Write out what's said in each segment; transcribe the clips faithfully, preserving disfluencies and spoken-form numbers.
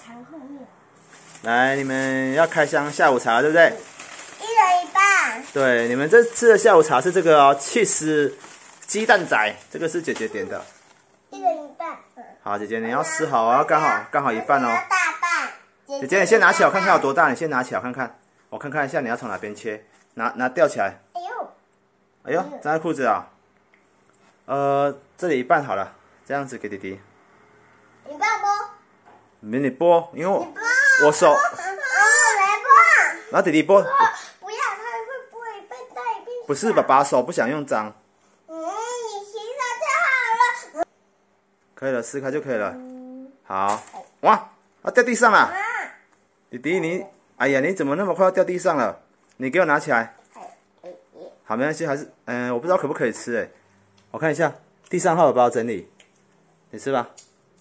肠后面。 来，你们要开箱下午茶，对不对？ 一人一半。 对，你们这次的下午茶是这个哦，起司鸡蛋仔，这个是姐姐点的。 一人一半。 好，姐姐你要撕好啊，刚好刚好一半哦。 大半。 姐姐你先拿起来，我看看有多大，你先拿起来看看，我看看一下你要从哪边切，拿拿吊起来。 哎呦， 哎呦，粘在裤子啊。呃，这里一半好了，这样子给弟弟。 你帮我剥。 没你剥，因为我我手。 哦，来剥。 然后弟弟剥。 不要，他会剥一半带一半。 不是，爸爸手不想用脏。 嗯，你洗手就好了。 可以了，撕开就可以了。好，哇，啊掉地上了。弟弟你，哎呀，你怎么那么快要掉地上了？你给我拿起来。好，没关系，还是，嗯、呃，我不知道可不可以吃哎。我看一下，地上还有包整理，你吃吧。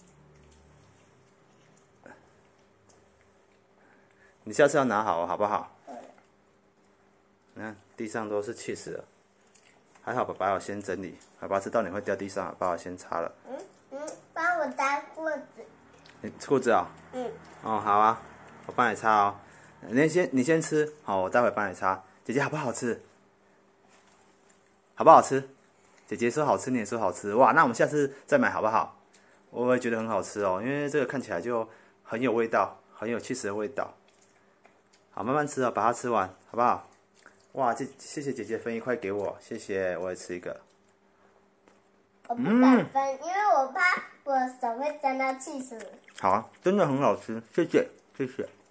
你下次要拿好，好不好？你看地上都是起司了，还好爸爸有先整理，爸爸知道你会掉地上，爸爸先擦了。 嗯嗯，帮我搭裤子。 你裤子啊、哦？ 嗯。 哦，好啊，我帮你擦哦。你先，你先吃，好，我待会帮你擦。姐姐好不好吃？好不好吃？姐姐说好吃，你也说好吃，哇，那我们下次再买好不好？我也觉得很好吃哦，因为这个看起来就很有味道，很有起司的味道。好，慢慢吃哦，把它吃完，好不好？哇，这谢谢姐姐分一块给我，谢谢，我也吃一个。 我不敢分，嗯、因为我怕我手会沾到起司。 好啊，真的很好吃，谢谢，谢谢。